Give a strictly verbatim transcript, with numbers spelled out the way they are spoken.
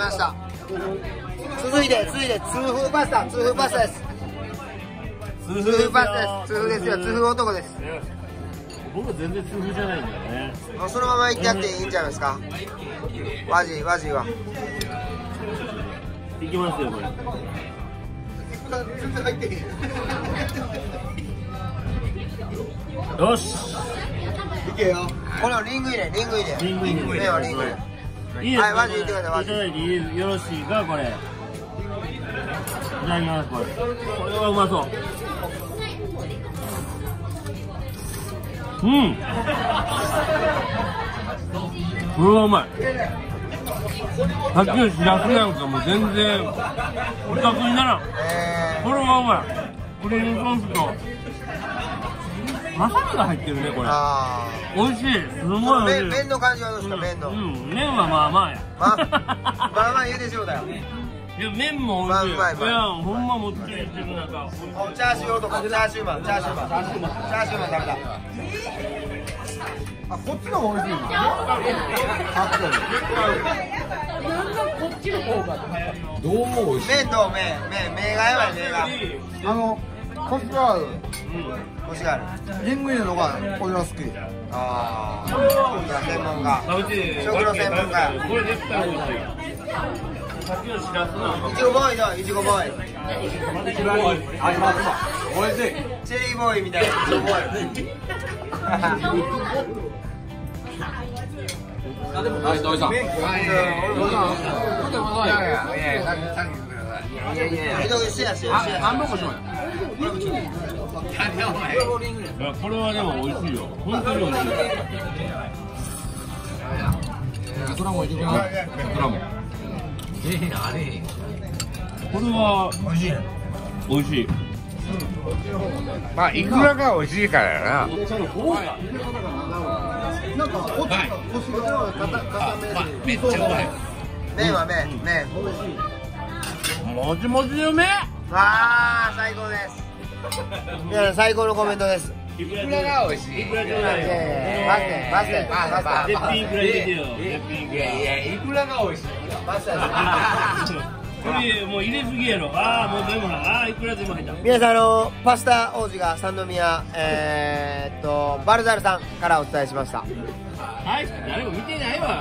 ました。続いて続いて痛風パスタ、痛風パスタです。痛風パスタです。痛風ですよ、痛風男です。 僕は全然痛風じゃないんだよね。 もうそのままいっちゃっていいんちゃいますか。ワジワジはいきますよこれ。よし。 いけよ。これをリング入れ、リング入れ。 リング入れ。 麺はリング入れ。 いいですか。 はい、ワジ言ってください。ワジ。 いただいてよろしいかこれ。いただきますこれ。これはうまそう。うん。これはうまい。さっきのしらすなんかもう全然おかずにならん。 えこれはうまい。クリームソースとわさびが入ってるねこれ。 あ美味しい。すごい美味しい。 麺の感じはどうですか。麺の。 うん、麺はまあまあや。 まあまあまあ言うてしょうだよ。 いや麺も美味しい。 まあうまい。 いやほんまもっちりしてるなんか。 チャーシュー男、チャーシューマン、チャーシューマン、チャーシューマン、チャーシューマン食べた。 あ、こっちの方が美味しいの。なんかこっちの方がどうも美味しい。 麺と麺、麺、麺がやばい、麺が。 あのコシがある。 コシがある。 リング入れのがこれは好き。 ああ。専門家。食の専門家。 これ絶対美味しい。さっきのしらすの。 いちごボーイだ、いちごボーイ。 あ、今美味しい。 チェリーボーイみたいな。いちごボーイ。 はい、どうぞ。はい、どうぞ。いやいやいや、さっきさっきください。いやいやいや。 シェアしよう。 半分こしようよ。 これはでも美味しいよ。本当に美味しい。 そらもいけない。そらも。ええなあれ。 これは美味しい。美味しい。 まあイクラが美味しいからやな。 なんかこっちがコシが硬め。 めっちゃうまい。 麺は麺、麺。 もちもちでうめえ。 ああ、最高です。皆さん最高のコメントです。 イクラが美味しい。 いくらじゃない。 パステ、パステ、パステ。 絶品いくら入れてよ。絶品いくら。 いやイクラが美味しい。 パステ。 これもう入れすぎやろ。ああもうでもな。ああいくらでも入った。 皆さん、あのパスタ王子が三宮、えー、っとバルザルさんからお伝えしました。 はい、誰も見てないわ。